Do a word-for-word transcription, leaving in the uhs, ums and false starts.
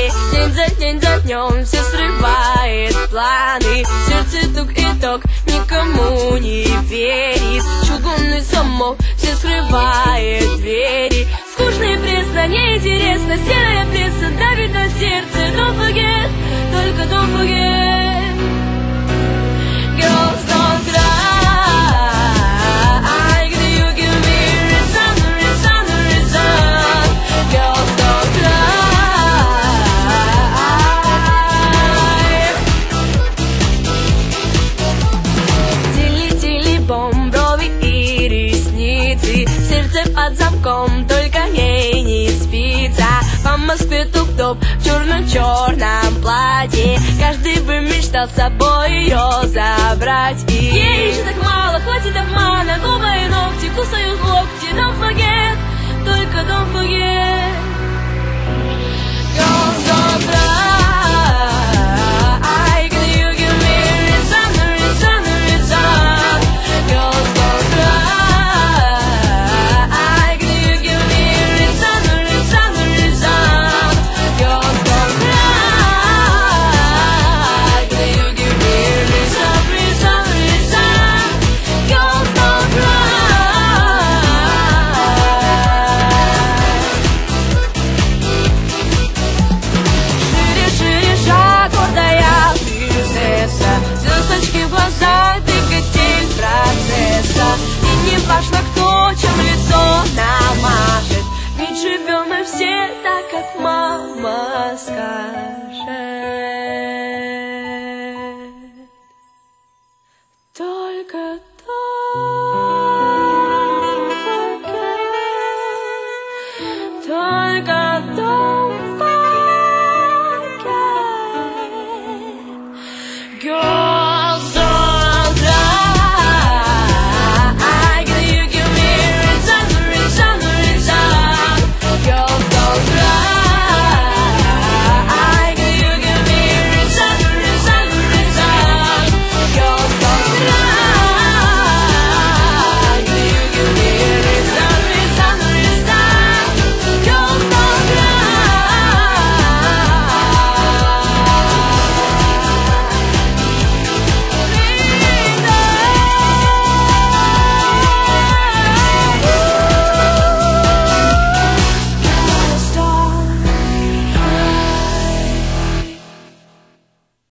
платье. День за день за днем все срывает планы. Сердце тук и ток, никому не верит. Чугунный замок все скрывает двери. Скучно и пресно, неинтересно. Серая пресса давит на сердце. Don't forget, только don't forget. Girls don't cry. Can you give me reason, reason, reason? Girls don't cry. Тили-тили-бом, брови и ресницы. Сердце под замком, только ей не спится. По Москве тук-топ в черно-черном платье. Каждый бы мечтал с собой ее забрать. И ей же так мало, хватит обмана. Губы и ногти кусают локти. Don't forget, только don't forget. Girls don't cry. Can you give me reason, reason, reason? Girls don't cry. Can you give me reason, reason, reason? Girls don't cry. Can you give me reason, reason, reason? Girls don't cry. Шире, шире шаг, гордая принцесса. Звездочки в глазах, двигатель процесса. И не важно кто, чем лицо намажет. Ведь живем мы все так, как мама скажет. Только don't forget, только don't forget. Girl,